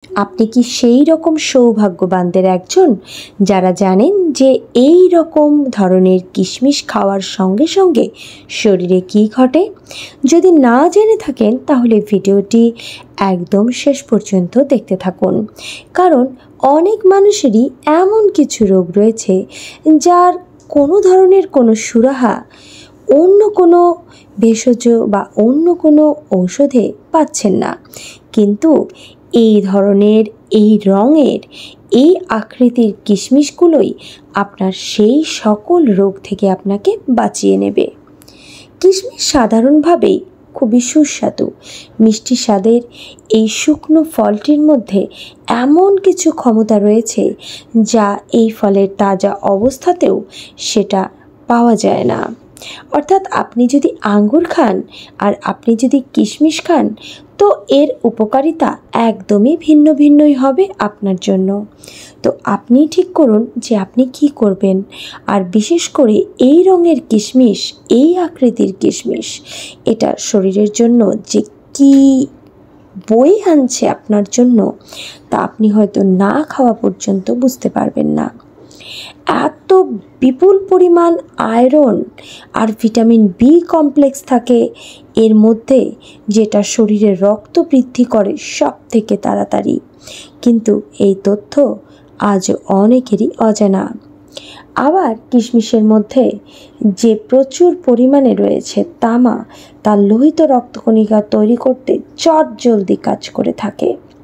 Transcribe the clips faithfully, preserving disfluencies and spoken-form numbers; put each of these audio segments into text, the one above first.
আপনি কি সেই রকম সৌভাগ্যবানদের একজন যারা জানেন যে এই রকম ধরনের কিশমিশ খাওয়ার সঙ্গে সঙ্গে শরীরে কী ঘটে? যদি না জেনে থাকেন তাহলে ভিডিওটি একদম শেষ পর্যন্ত দেখতে থাকুন, কারণ অনেক মানুষেরই এমন কিছু রোগ রয়েছে যার কোনো ধরনের কোনো সুরাহা অন্য কোনো ভেষজ বা অন্য কোনো ঔষধে পাচ্ছেন না, কিন্তু এই ধরনের, এই রঙের, এই আকৃতির কিশমিশগুলোই আপনার সেই সকল রোগ থেকে আপনাকে বাঁচিয়ে নেবে। কিশমিশ সাধারণভাবেই খুবই সুস্বাদু মিষ্টি স্বাদের এই শুকনো ফলটির মধ্যে এমন কিছু ক্ষমতা রয়েছে যা এই ফলের তাজা অবস্থাতেও সেটা পাওয়া যায় না। অর্থাৎ আপনি যদি আঙ্গুর খান আর আপনি যদি কিশমিশ খান তো এর উপকারিতা একদমই ভিন্ন ভিন্নই হবে আপনার জন্য। তো আপনি ঠিক করুন যে আপনি কি করবেন। আর বিশেষ করে এই রঙের কিশমিশ, এই আকৃতির কিশমিশ, এটা শরীরের জন্য যে কি বই আনছে আপনার জন্য তা আপনি হয়তো না খাওয়া পর্যন্ত বুঝতে পারবেন না। এত বিপুল পরিমাণ আয়রন আর ভিটামিন বি কমপ্লেক্স থাকে এর মধ্যে, যেটা শরীরে রক্ত বৃদ্ধি করে সব থেকে তাড়াতাড়ি, কিন্তু এই তথ্য আজ অনেকেরই অজানা। আবার কিশমিশের মধ্যে যে প্রচুর পরিমাণে রয়েছে তামা, তা লোহিত রক্তকণিকা তৈরি করতে চটজলদি কাজ করে থাকে।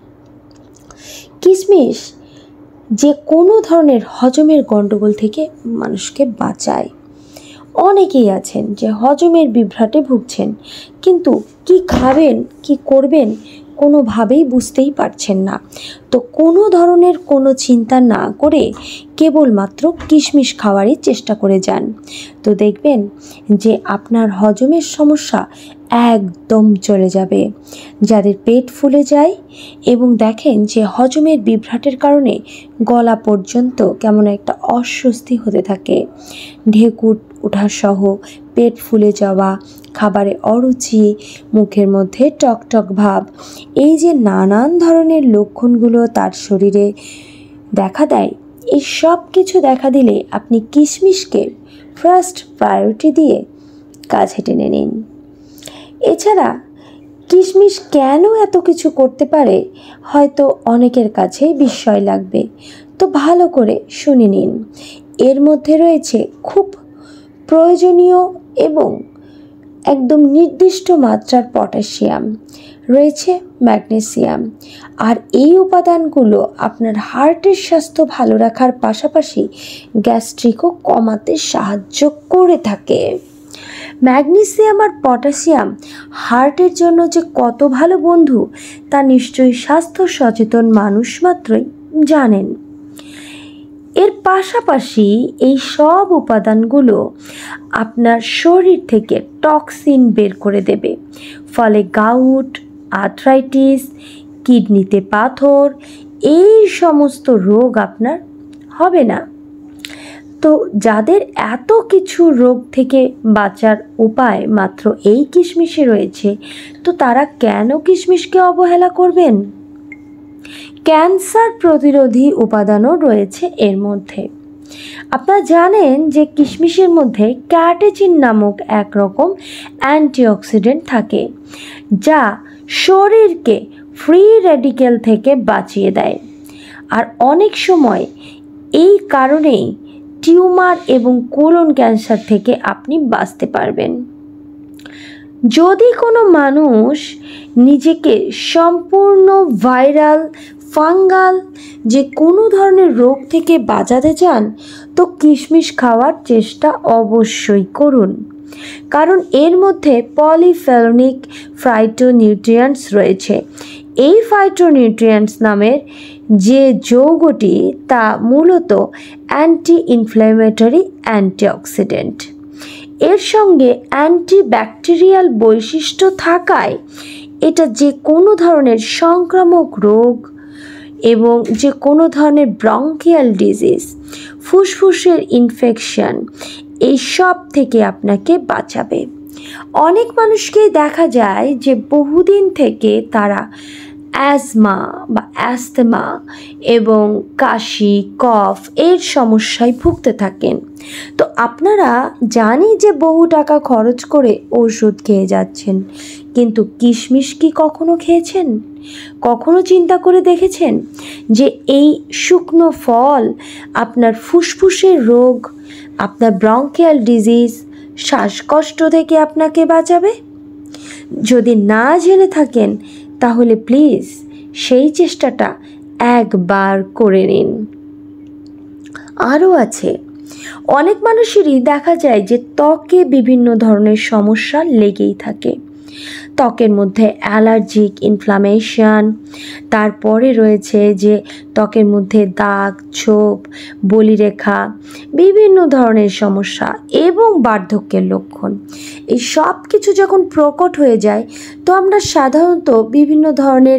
কিশমিশ যে কোনো ধরনের হজমের গণ্ডগোল থেকে মানুষকে বাঁচায়। অনেকেই আছেন যে হজমের বিভ্রাটে ভুগছেন, কিন্তু কি খাবেন, কি করবেন কোনোভাবেই বুঝতেই পারছেন না। তো কোনো ধরনের কোনো চিন্তা না করে কেবলমাত্র কিশমিশ খাওয়ারই চেষ্টা করে যান, তো দেখবেন যে আপনার হজমের সমস্যা একদম চলে যাবে। যাদের পেট ফুলে যায় এবং দেখেন যে হজমের বিভ্রাটের কারণে গলা পর্যন্ত কেমন একটা অস্বস্তি হতে থাকে, ঢেকুর ওঠা সহ পেট ফুলে যাওয়া, খাবারে অরুচি, মুখের মধ্যে টকটক ভাব, এই যে নানান ধরনের লক্ষণগুলো তার শরীরে দেখা দেয়, এই সব কিছু দেখা দিলে আপনি কিশমিশকে ফার্স্ট প্রায়োরিটি দিয়ে কাছে টেনে নিন। এছাড়া কিশমিশ কেন এত কিছু করতে পারে হয়তো অনেকের কাছেই বিস্ময় লাগবে, তো ভালো করে শুনে নিন। এর মধ্যে রয়েছে খুব প্রয়োজনীয় এবং একদম নির্দিষ্ট মাত্রার পটাশিয়াম, রয়েছে ম্যাগনেসিয়াম, আর এই উপাদানগুলো আপনার হার্টের স্বাস্থ্য ভালো রাখার পাশাপাশি গ্যাস্ট্রিকও কমাতে সাহায্য করে থাকে। ম্যাগনেসিয়াম আর পটাশিয়াম হার্টের জন্য যে কত ভালো বন্ধু তা নিশ্চয়ই স্বাস্থ্য সচেতন মানুষ মাত্রই জানেন। এর পাশাপাশি এই সব উপাদানগুলো আপনার শরীর থেকে টক্সিন বের করে দেবে, ফলে গাউট, আর্থ্রাইটিস, কিডনিতে পাথর, এই সমস্ত রোগ আপনার হবে না। তো যাদের এত কিছু রোগ থেকে বাঁচার উপায় মাত্র এই কিশমিশে রয়েছে, তো তারা কেন কিশমিশকে অবহেলা করবেন? ক্যান্সার প্রতিরোধী উপাদানও রয়েছে এর মধ্যে। আপনারা জানেন যে কিশমিশের মধ্যে ক্যাটেচিন নামক একরকম অ্যান্টিঅক্সিডেন্ট থাকে, যা শরীরকে ফ্রি রেডিক্যাল থেকে বাঁচিয়ে দেয়। আর অনেক সময় এই কারণেই টিউমার এবং কোলন ক্যান্সার থেকে আপনি বাঁচতে পারবেন। যদি কোনো মানুষ নিজেকে সম্পূর্ণ ভাইরাল, ফাঙ্গাল যে কোনো ধরনের রোগ থেকে বাঁচাতে চান, তো কিশমিশ খাওয়ার চেষ্টা অবশ্যই করুন, কারণ এর মধ্যে পলিফেনোলিক ফাইটোনিউট্রিয়েন্টস রয়েছে। এই ফাইটোনিউট্রিয়েন্টস নামের যে যৌগটি তা মূলত অ্যান্টি ইনফ্ল্যামেটরি অ্যান্টিঅক্সিডেন্ট। এর সঙ্গে অ্যান্টিব্যাকটেরিয়াল বৈশিষ্ট্য থাকায় এটা যে কোনো ধরনের সংক্রামক রোগ এবং যে কোনো ধরনের ব্রঙ্কিয়াল ডিজিজ, ফুসফুসের ইনফেকশন, এই সব থেকে আপনাকে বাঁচাবে। অনেক মানুষকেই দেখা যায় যে বহুদিন থেকে তারা অ্যাজমা বা অ্যাস্থমা এবং কাশি, কফ এর সমস্যায় ভুগতে থাকেন, তো আপনারা জানি যে বহু টাকা খরচ করে ওষুধ খেয়ে যাচ্ছেন, কিন্তু কিশমিশ কি কখনো খেয়েছেন? কখনো চিন্তা করে দেখেছেন যে এই শুকনো ফল আপনার ফুসফুসের রোগ, আপনার ব্রঙ্কিয়াল ডিজিজ, শ্বাসকষ্ট থেকে আপনাকে বাঁচাবে? যদি না জেনে থাকেন তাহলে প্লিজ সেই চেষ্টাটা একবার করে নিন। আরও আছে, অনেক মানুষেরই দেখা যায় যে ত্বকে বিভিন্ন ধরনের সমস্যা লেগেই থাকে। ত্বকের মধ্যে অ্যালার্জিক ইনফ্লামেশন, তারপরে রয়েছে যে ত্বকের মধ্যে দাগ, ছোপ, বলিরেখা, বিভিন্ন ধরনের সমস্যা এবং বার্ধক্যের লক্ষণ। এই সব কিছু যখন প্রকট হয়ে যায়, তো আমরা সাধারণত বিভিন্ন ধরনের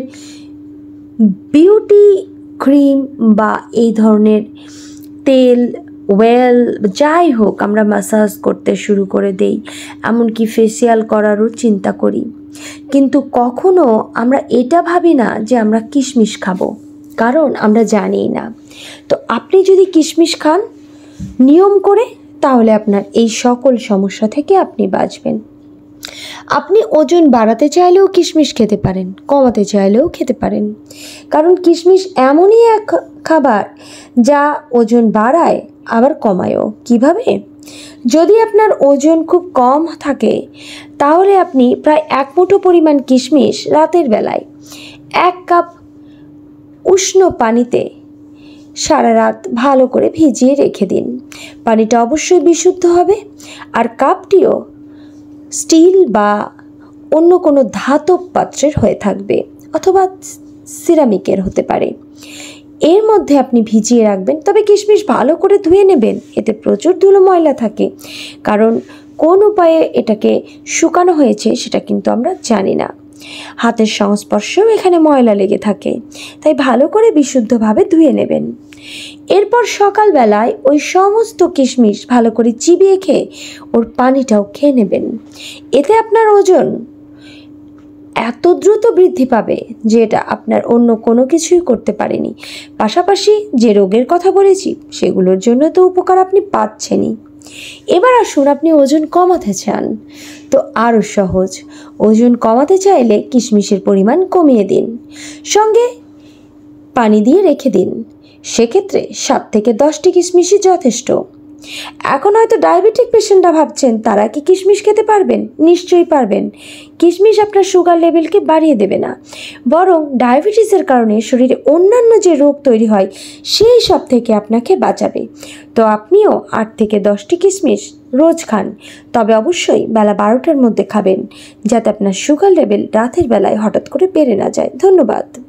বিউটি ক্রিম বা এই ধরনের তেল, ওয়েল, যাই হোক আমরা ম্যাসাজ করতে শুরু করে দেই, এমনকি ফেসিয়াল করারও চিন্তা করি, কিন্তু কখনো আমরা এটা ভাবি না যে আমরা কিশমিশ খাবো, কারণ আমরা জানি না। তো আপনি যদি কিশমিশ খান নিয়ম করে, তাহলে আপনার এই সকল সমস্যা থেকে আপনি বাঁচবেন। আপনি ওজন বাড়াতে চাইলেও কিশমিশ খেতে পারেন, কমাতে চাইলেও খেতে পারেন, কারণ কিশমিশ এমনই এক খাবার যা ওজন বাড়ায় আবার কমায়ও। কিভাবে? যদি আপনার ওজন খুব কম থাকে, তাহলে আপনি প্রায় এক মুঠো পরিমাণ কিশমিশ রাতের বেলায় এক কাপ উষ্ণ পানিতে সারা রাত ভালো করে ভিজিয়ে রেখে দিন। পানিটা অবশ্যই বিশুদ্ধ হবে, আর কাপটিও স্টিল বা অন্য কোনো ধাতব পাত্রের হয়ে থাকবে, অথবা সিরামিকের হতে পারে। এর মধ্যে আপনি ভিজিয়ে রাখবেন, তবে কিশমিশ ভালো করে ধুয়ে নেবেন, এতে প্রচুর ধুলো ময়লা থাকে, কারণ কোন উপায়ে এটাকে শুকানো হয়েছে সেটা কিন্তু আমরা জানি না। হাতের সংস্পর্শেও এখানে ময়লা লেগে থাকে, তাই ভালো করে বিশুদ্ধভাবে ধুয়ে নেবেন। এরপর সকালবেলায় ওই সমস্ত কিশমিশ ভালো করে চিবিয়ে খেয়ে ওর পানিটাও খেয়ে নেবেন। এতে আপনার ওজন এত দ্রুত বৃদ্ধি পাবে যে এটা আপনার অন্য কোনো কিছুই করতে পারেনি। পাশাপাশি যে রোগের কথা বলেছি সেগুলোর জন্য তো উপকার আপনি পাচ্ছেনই। এবার আসুন, আপনি ওজন কমাতে চান, তো আরও সহজ। ওজন কমাতে চাইলে কিশমিশের পরিমাণ কমিয়ে দিন, সঙ্গে পানি দিয়ে রেখে দিন। সেক্ষেত্রে সাত থেকে দশটি কিশমিশই যথেষ্ট। এখন হয়তো ডায়াবেটিক পেশেন্টরা ভাবছেন তারা কি কিশমিশ খেতে পারবেন? নিশ্চয়ই পারবেন। কিশমিশ আপনার সুগার লেভেলকে বাড়িয়ে দেবে না, বরং ডায়াবেটিসের কারণে শরীরে অন্যান্য যে রোগ তৈরি হয় সেই সব থেকে আপনাকে বাঁচাবে। তো আপনিও আট থেকে দশটি কিশমিশ রোজ খান, তবে অবশ্যই বেলা বারোটার মধ্যে খাবেন, যাতে আপনার সুগার লেভেল রাতের বেলায় হঠাৎ করে বেড়ে না যায়। ধন্যবাদ।